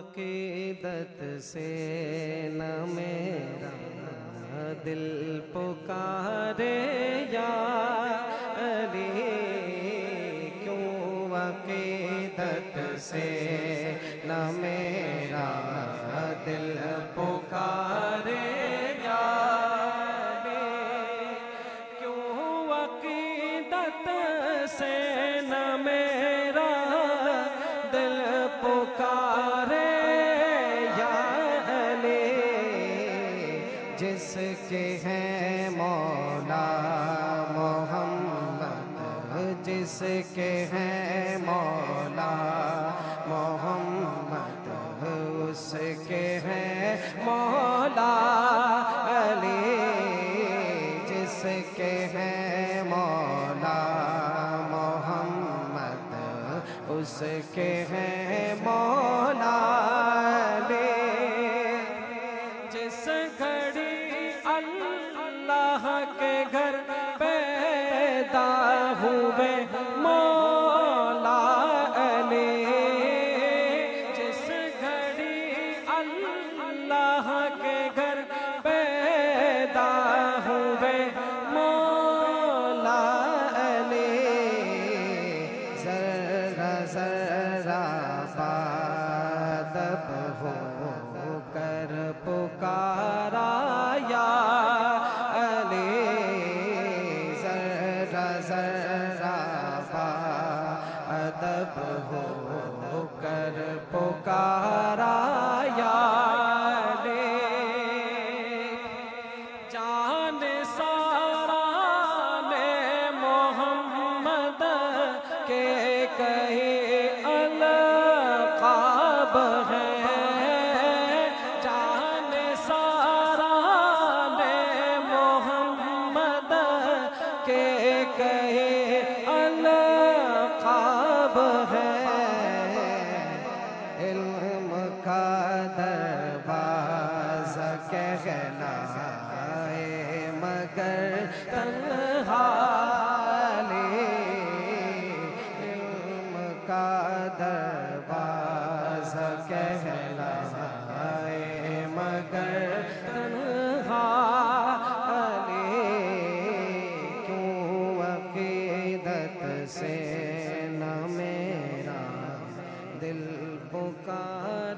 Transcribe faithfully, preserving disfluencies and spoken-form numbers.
عقیدت سے نہ میرا دل پکارے یا علی، کیوں عقیدت سے نہ میرا دل پکارے یا علی، کیوں عقیدت سے نہ میرا دل پکارے یا علی، جس کے ہیں مولا محمد، جس کے ہیں مولا محمد، اس کے ہیں مولا علی، جس کے ہیں مولا محمد، اس کے ہیں مولا علی، جس گھڑی اللہ کے گھر پیدا ہوئے مولا علی، جس گھڑی اللہ کے گھر پیدا ہوئے مولا علی، ذرا ذرا بادب ہو کر پکارا یا علی، ذرا ذرا بادب ہو کر پکارا یا علی، جان سارا نے محمد کے کئی القاب ہیں، جان سارا نے محمد کے کئی القاب ہیں، علم کا دروازہ کہلائے مگر تنہا علی، علم کا دروازہ کہلائے مگر تنہا علی، کیوں عقیدت سے نہ میرا دل پکار